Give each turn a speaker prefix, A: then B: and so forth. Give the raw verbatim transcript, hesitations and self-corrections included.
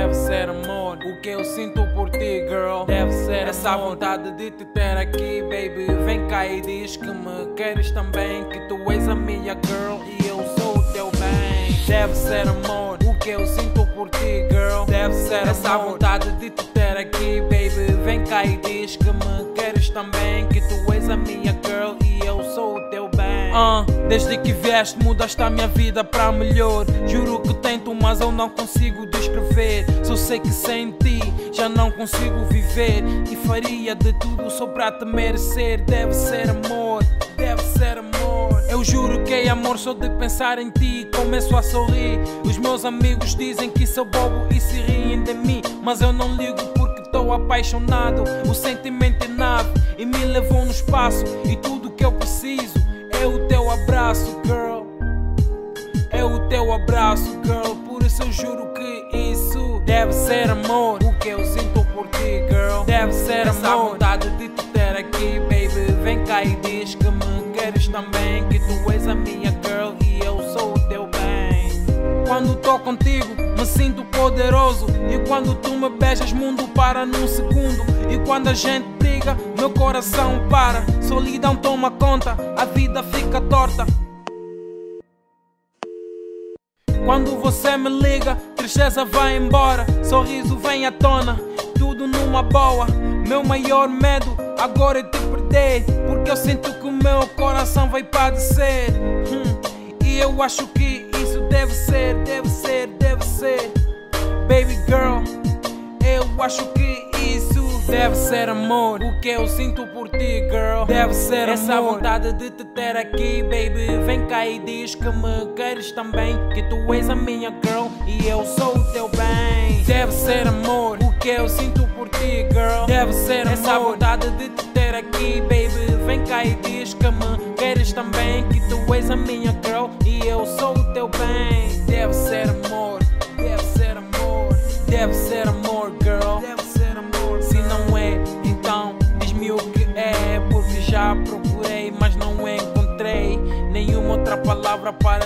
A: deve ser amor. O que eu sinto por ti, girl, deve ser essa amor. Vontade de te ter aqui, baby. Vem cá e diz que me queres também, que tu és a minha girl e eu sou o teu bem. Deve ser amor. O que eu sinto por ti, girl, deve ser essa amor. Vontade de te ter aqui, baby. Vem cá e diz que me queres também, que tu és a minha girl e eu sou o teu bem. Uh, desde que vieste mudaste a minha vida para melhor. Juro que tento, mas eu não consigo descrever. Só sei que sem ti já não consigo viver, e faria de tudo só para te merecer. Deve ser amor, deve ser amor. Eu juro que é amor só de pensar em ti. Começo a sorrir. Os meus amigos dizem que sou bobo e se riem de mim, mas eu não ligo porque estou apaixonado. O sentimento é nave e me levou no espaço, e tudo que eu preciso é o teu abraço, girl. É o teu abraço, girl. Por isso eu juro que isso deve ser amor. O que eu sinto por ti, girl, deve ser essa amor. Vontade de te ter aqui, baby. Vem cá e diz que me queres também, que tu és a minha girl e eu sou o teu bem. Quando tô contigo me sinto poderoso, e quando tu me beijas mundo para num segundo. E quando a gente briga meu coração para, solidão toma conta, a vida fica torta. Quando você me liga, tristeza vai embora, sorriso vem à tona, tudo numa boa. Meu maior medo agora é te perder, porque eu sinto que o meu coração vai padecer. hum, E eu acho que isso deve ser, deve ser, deve ser, baby girl. Eu acho que isso deve ser amor. O que eu sinto por ti, girl, deve ser essa amor. Vontade de te ter aqui, baby. Vem cá e diz que me queres também, que tu és a minha girl e eu sou o teu bem. Deve ser amor. O que eu sinto por ti, girl, deve ser amor. Essa vontade de te ter aqui, baby. Vem cá e diz que me queres também, que tu és a minha girl e eu sou o teu bem. Deve ser amor, deve ser amor, deve ser amor, girl, deve ser amor. Se não é, então diz-me o que é, porque já procurei, mas não encontrei nenhuma outra palavra para